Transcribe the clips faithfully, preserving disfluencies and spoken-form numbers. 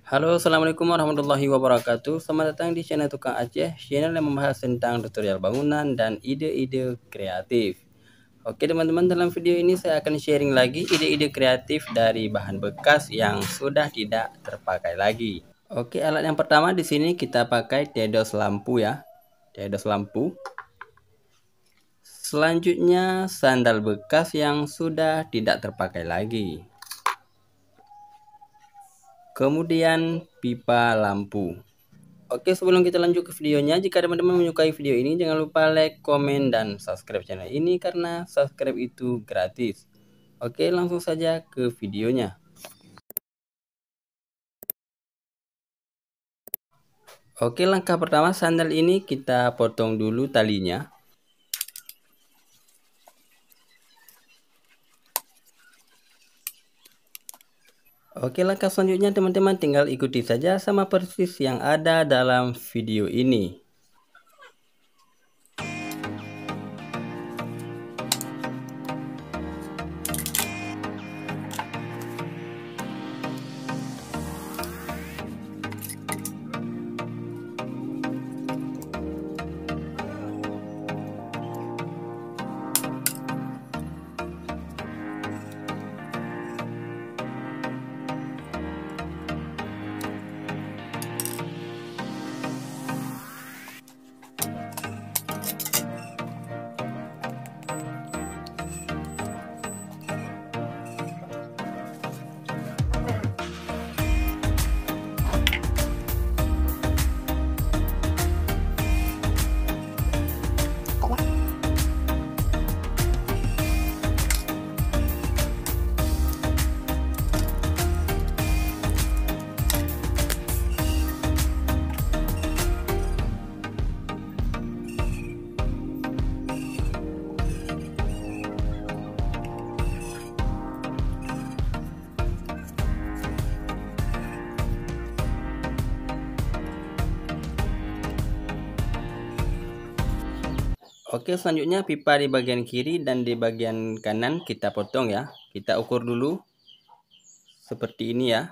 Halo, assalamualaikum warahmatullahi wabarakatuh. Selamat datang di channel Tukang Aceh, channel yang membahas tentang tutorial bangunan dan ide-ide kreatif. Oke teman-teman, dalam video ini saya akan sharing lagi ide-ide kreatif dari bahan bekas yang sudah tidak terpakai lagi. Oke, alat yang pertama di sini kita pakai tedos lampu ya, tedos lampu. Selanjutnya sandal bekas yang sudah tidak terpakai lagi. Kemudian pipa lampu. Oke, sebelum kita lanjut ke videonya, jika teman-teman menyukai video ini, jangan lupa like, komen, dan subscribe channel ini karena subscribe itu gratis. Oke, langsung saja ke videonya. Oke, langkah pertama, sandal ini kita potong dulu talinya. Oke, langkah selanjutnya teman-teman tinggal ikuti saja sama persis yang ada dalam video ini. Oke, selanjutnya pipa di bagian kiri dan di bagian kanan kita potong ya. Kita ukur dulu seperti ini ya.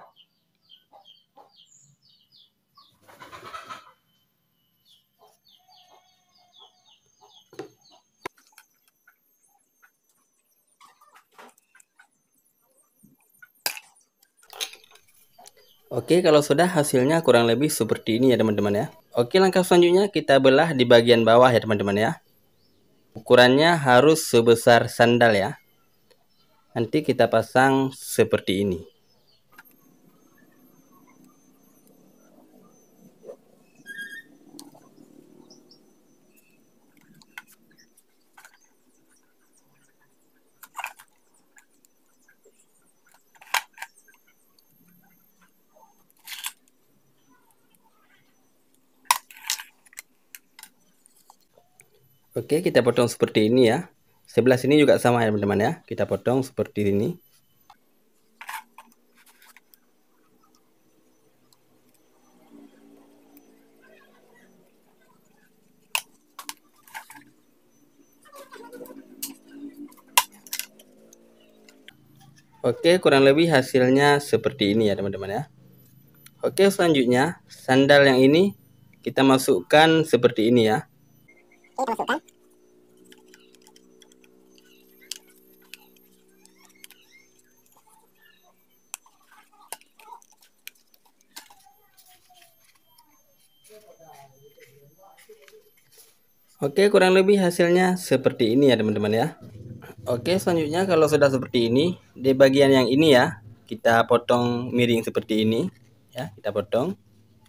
Oke, kalau sudah hasilnya kurang lebih seperti ini ya teman-teman ya. Oke, langkah selanjutnya kita belah di bagian bawah ya teman-teman ya. Ukurannya harus sebesar sandal ya. Nanti kita pasang seperti ini. Oke, kita potong seperti ini ya. Sebelah sini juga sama ya teman-teman ya. Kita potong seperti ini. Oke, kurang lebih hasilnya seperti ini ya teman-teman ya. Oke, selanjutnya sandal yang ini kita masukkan seperti ini ya. Oke, masukkan. Oke, kurang lebih hasilnya seperti ini ya teman-teman ya. Oke, selanjutnya kalau sudah seperti ini, di bagian yang ini ya, kita potong miring seperti ini ya, kita potong.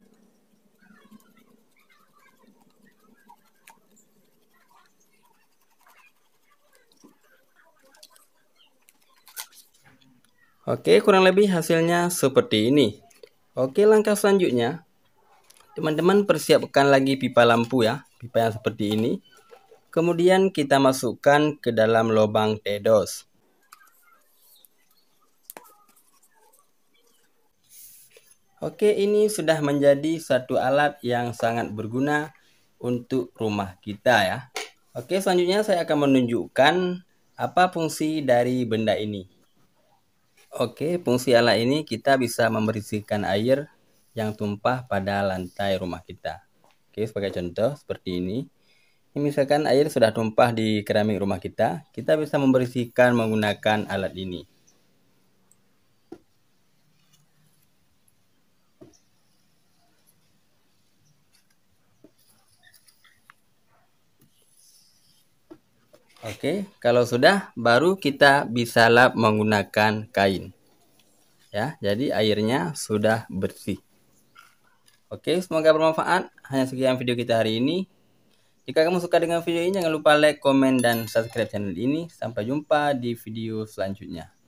Oke, kurang lebih hasilnya seperti ini. Oke, langkah selanjutnya teman-teman persiapkan lagi pipa lampu ya, pipa yang seperti ini. Kemudian kita masukkan ke dalam lubang tedos. Oke, ini sudah menjadi satu alat yang sangat berguna untuk rumah kita ya. Oke, selanjutnya saya akan menunjukkan apa fungsi dari benda ini. Oke, fungsi alat ini kita bisa membersihkan air yang tumpah pada lantai rumah kita. Oke, sebagai contoh seperti ini. Ini misalkan air sudah tumpah di keramik rumah kita, kita bisa membersihkan menggunakan alat ini. Oke, kalau sudah, baru kita bisa lap menggunakan kain. Ya, jadi airnya sudah bersih. Oke, semoga bermanfaat. Hanya sekian video kita hari ini. Jika kamu suka dengan video ini, jangan lupa like, komen, dan subscribe channel ini. Sampai jumpa di video selanjutnya.